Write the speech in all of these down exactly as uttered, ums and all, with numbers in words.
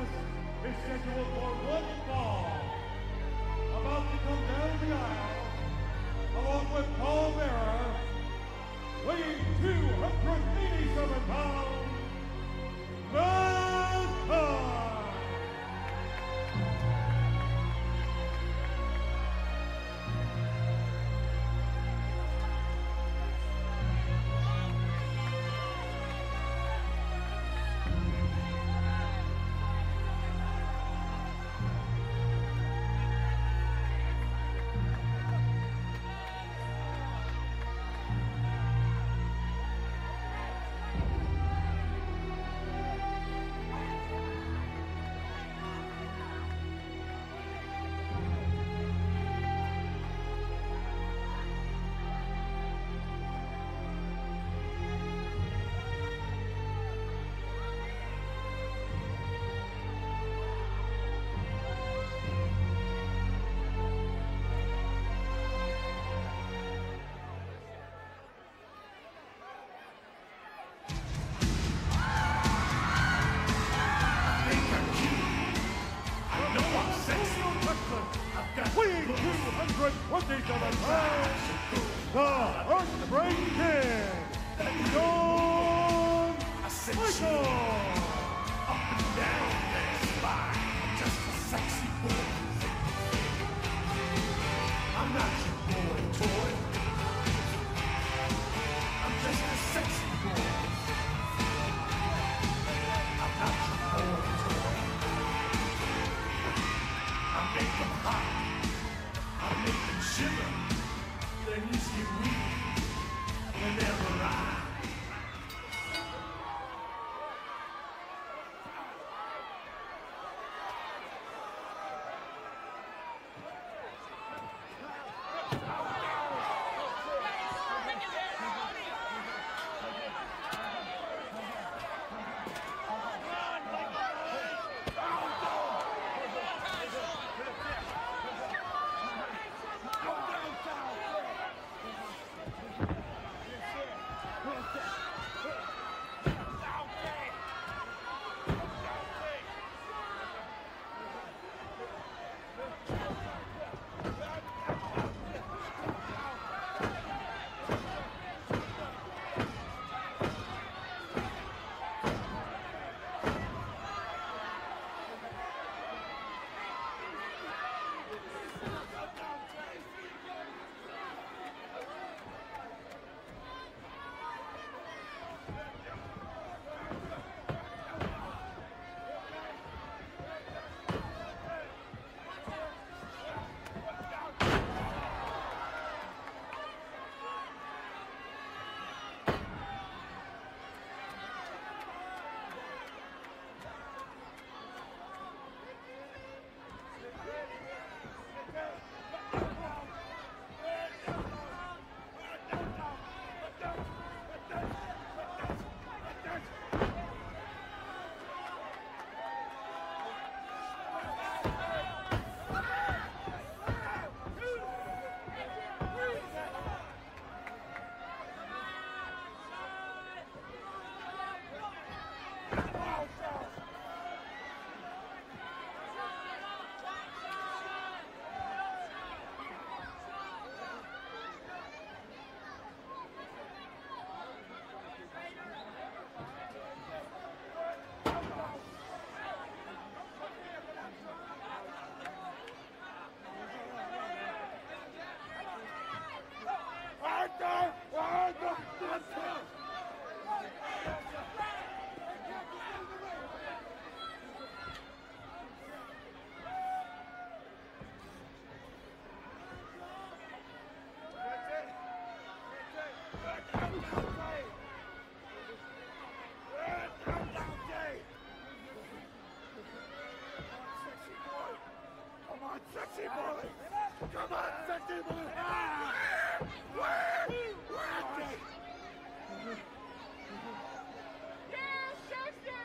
contest is scheduled for one fall. About to come down the aisle, along with Paul Bearer, weighing two hundred eighty-seven pounds, Mankind. Weighing two hundred twenty-seven pounds, the Heartbreak Kid, Shawn Michaels. Up and down their spine, I'm just a sexy boy. I'm not your boy toy. I'm just a sexy boy. I'm not your boy toy. I make them hot. I make them shiver. Their knees get weak whenever I sexy boy! Come on, sexy boy! Ah! Where? Where? Yeah, sister!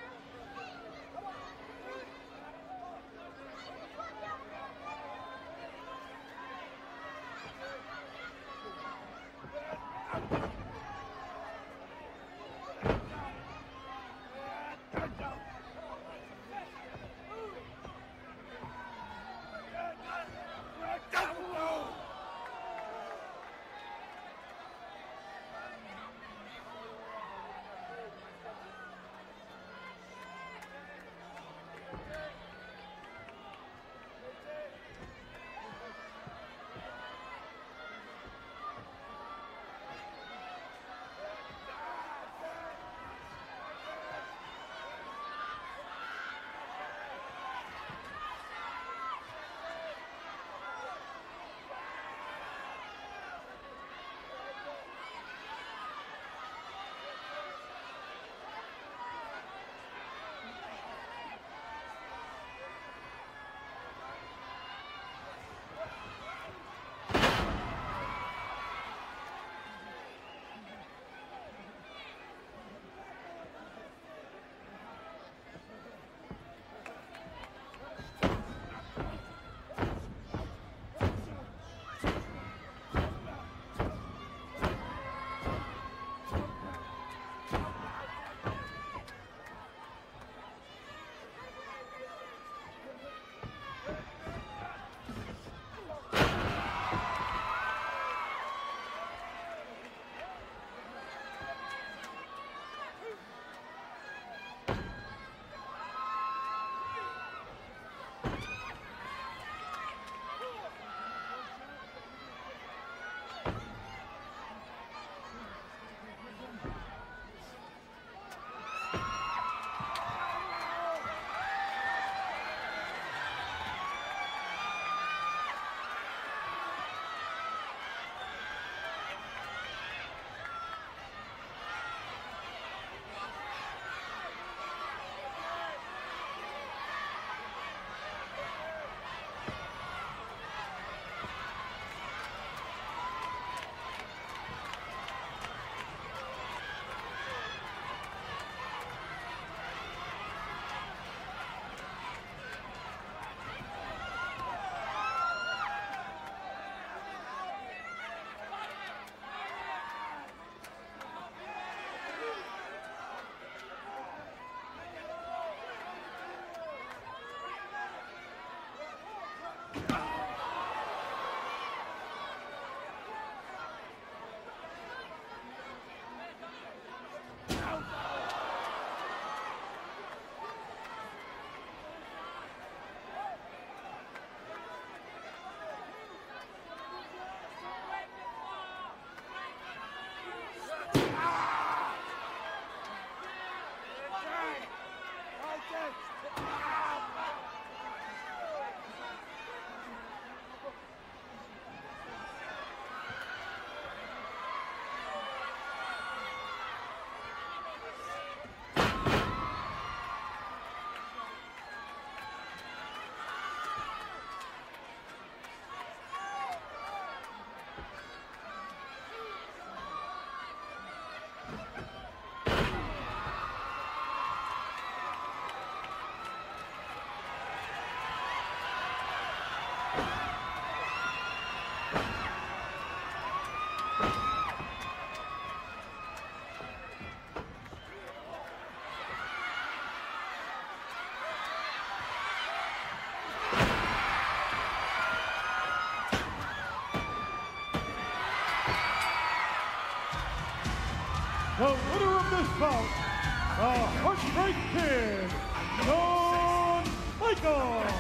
the winner of this bout, the Heartbreak Kid, Shawn Michaels.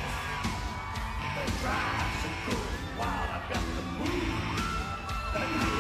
Drives so good while I got the move.